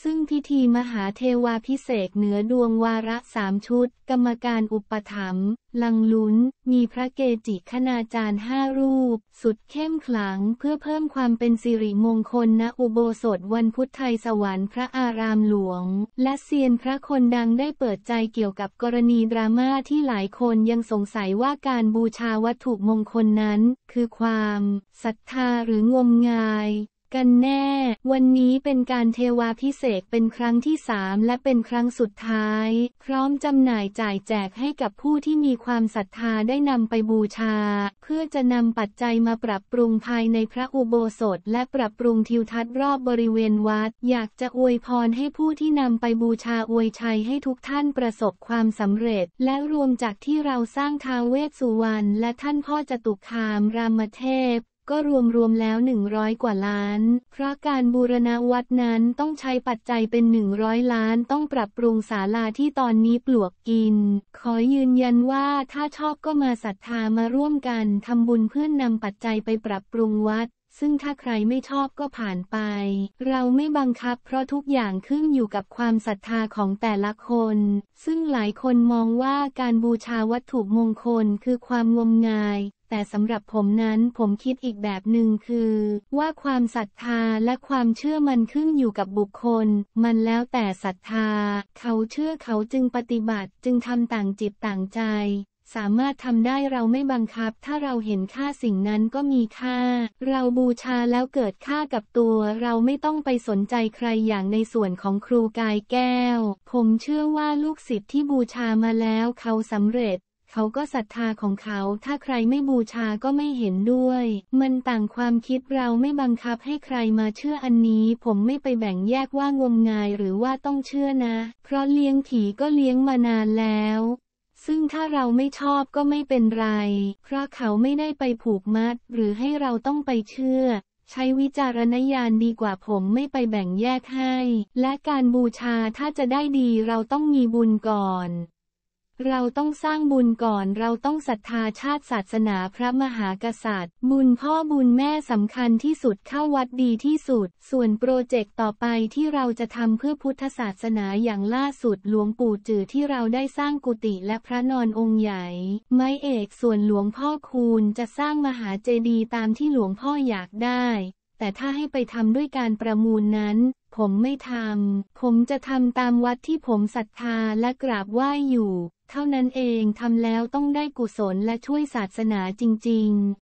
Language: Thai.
ซึ่งพิธีมหาเทวาภิเษกเหนือดวงวาระ3 ชุดกรรมการอุปถัมภ์ลังลุ้นมีพระเกจิคณาจารย์5 รูปสุดเข้มขลังเพื่อเพิ่มความเป็นสิริมงคลณอุโบสถวันพุทธไทยสวรรค์พระอารามหลวงและเซียนพระคนดังได้เปิดใจเกี่ยวกับกรณีดราม่าที่หลายคนยังสงสัยว่าการบูชาวัตถุมงคลนั้นคือความศรัทธาหรืองมงายกันแน่วันนี้เป็นการเทวาภิเษกเป็นครั้งที่3และเป็นครั้งสุดท้ายพร้อมจำหน่ายจ่ายแจกให้กับผู้ที่มีความศรัทธาได้นำไปบูชาเพื่อจะนำปัจจัยมาปรับปรุงภายในพระอุโบสถและปรับปรุงทิวทัศน์รอบบริเวณวัดอยากจะอวยพรให้ผู้ที่นำไปบูชาอวยชัยให้ทุกท่านประสบความสำเร็จและรวมจากที่เราสร้างท้าวเวสสุวรรณและท่านพ่อจตุคามรามเทพก็รวมแล้ว100 กว่าล้านเพราะการบูรณะวัดนั้นต้องใช้ปัจจัยเป็น100 ล้านต้องปรับปรุงศาลาที่ตอนนี้ปลวกกินขอยืนยันว่าถ้าชอบก็มาศรัทธามาร่วมกันทำบุญเพื่อนำปัจจัยไปปรับปรุงวัดซึ่งถ้าใครไม่ชอบก็ผ่านไปเราไม่บังคับเพราะทุกอย่างขึ้นอยู่กับความศรัทธาของแต่ละคนซึ่งหลายคนมองว่าการบูชาวัตถุมงคลคือความงมงายแต่สำหรับผมนั้นผมคิดอีกแบบหนึ่งคือว่าความศรัทธาและความเชื่อมันขึ้นอยู่กับบุคคลมันแล้วแต่ศรัทธาเขาเชื่อเขาจึงปฏิบัติจึงทำต่างจิตต่างใจสามารถทำได้เราไม่บังคับถ้าเราเห็นค่าสิ่งนั้นก็มีค่าเราบูชาแล้วเกิดค่ากับตัวเราไม่ต้องไปสนใจใครอย่างในส่วนของครูกายแก้วผมเชื่อว่าลูกศิษย์ที่บูชามาแล้วเขาสำเร็จเขาก็ศรัทธาของเขาถ้าใครไม่บูชาก็ไม่เห็นด้วยมันต่างความคิดเราไม่บังคับให้ใครมาเชื่ออันนี้ผมไม่ไปแบ่งแยกว่างมงายหรือว่าต้องเชื่อนะเพราะเลี้ยงผีก็เลี้ยงมานานแล้วซึ่งถ้าเราไม่ชอบก็ไม่เป็นไรเพราะเขาไม่ได้ไปผูกมัดหรือให้เราต้องไปเชื่อใช้วิจารณญาณดีกว่าผมไม่ไปแบ่งแยกให้และการบูชาถ้าจะได้ดีเราต้องมีบุญก่อนเราต้องสร้างบุญก่อนเราต้องศรัทธาชาติศาสนาพระมหากษัตริย์บุญพ่อบุญแม่สำคัญที่สุดเข้าวัดดีที่สุดส่วนโปรเจกต์ต่อไปที่เราจะทำเพื่อพุทธศาสนาอย่างล่าสุดหลวงปู่จือที่เราได้สร้างกุฏิและพระนอนองค์ใหญ่ไม้เอกส่วนหลวงพ่อคูณจะสร้างมหาเจดีย์ตามที่หลวงพ่ออยากได้แต่ถ้าให้ไปทำด้วยการประมูลนั้นผมไม่ทำผมจะทำตามวัดที่ผมศรัทธาและกราบไหว้อยู่เท่านั้นเองทำแล้วต้องได้กุศลและช่วยศาสนาจริงๆ